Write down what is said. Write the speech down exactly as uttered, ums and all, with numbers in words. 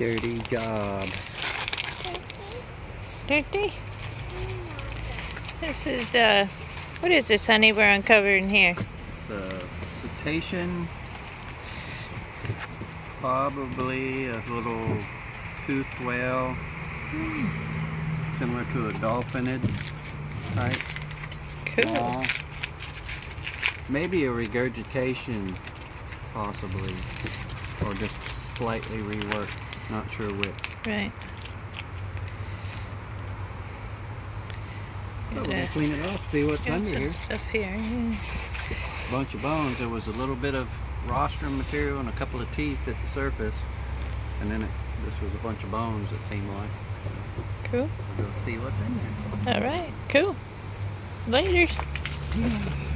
dirty job. Dirty? This is, uh, what is this, honey, we're uncovering here? It's a cetacean, probably a little toothed whale, hmm. similar to a dolphinid type. Cool. Small. Maybe a regurgitation, possibly, or just slightly reworked, not sure which. Right. Oh, we'll clean it off, see what's under here. Stuff here. Yeah. Bunch of bones. There was a little bit of rostrum material and a couple of teeth at the surface, and then it, this was a bunch of bones, it seemed like. Cool. We'll go see what's in there. All right. Cool. Laters.